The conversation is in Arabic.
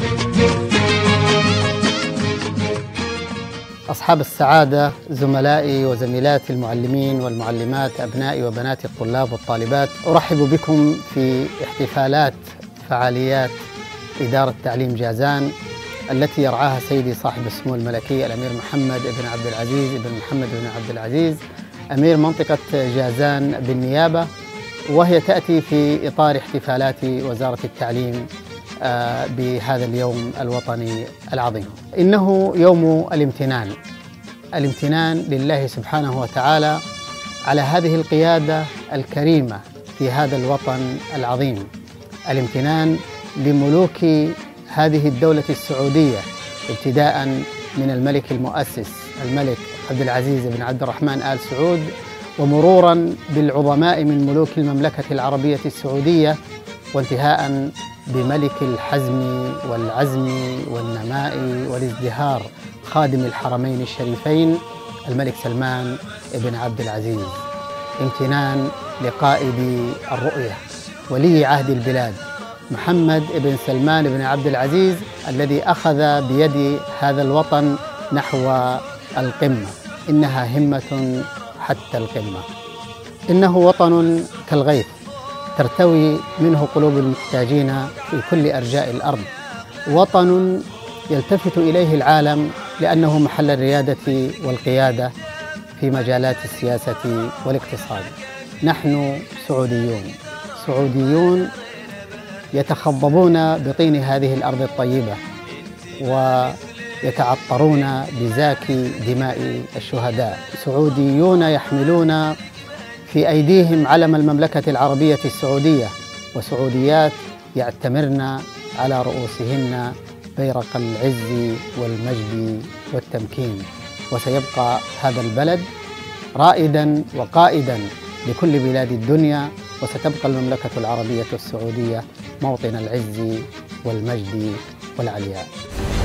أصحاب السعادة، زملائي وزميلاتي المعلمين والمعلمات، أبنائي وبناتي الطلاب والطالبات، أرحب بكم في احتفالات فعاليات إدارة تعليم جازان التي يرعاها سيدي صاحب السمو الملكي الأمير محمد بن عبد العزيز بن محمد بن عبد العزيز أمير منطقة جازان بالنيابة، وهي تأتي في إطار احتفالات وزارة التعليم بهذا اليوم الوطني العظيم. إنه يوم الامتنان لله سبحانه وتعالى على هذه القيادة الكريمة في هذا الوطن العظيم، الامتنان لملوك هذه الدولة السعودية ابتداء من الملك المؤسس الملك عبد العزيز بن عبد الرحمن آل سعود، ومرورا بالعظماء من ملوك المملكة العربية السعودية، وانتهاء بملك الحزم والعزم والنماء والازدهار خادم الحرمين الشريفين الملك سلمان بن عبد العزيز. امتنان لقائد الرؤية ولي عهد البلاد محمد بن سلمان بن عبد العزيز الذي أخذ بيد هذا الوطن نحو القمة. إنها همة حتى القمة. إنه وطن كالغيث ترتوي منه قلوب المحتاجين في كل أرجاء الأرض، وطن يلتفت إليه العالم لأنه محل الريادة والقيادة في مجالات السياسة والاقتصاد. نحن سعوديون يتخضبون بطين هذه الأرض الطيبة ويتعطرون بزاكي دماء الشهداء، سعوديون يحملون في أيديهم علم المملكة العربية السعودية، وسعوديات يعتمرن على رؤوسهن بيرق العز والمجد والتمكين. وسيبقى هذا البلد رائدا وقائدا لكل بلاد الدنيا، وستبقى المملكة العربية السعودية موطن العز والمجد والعلياء.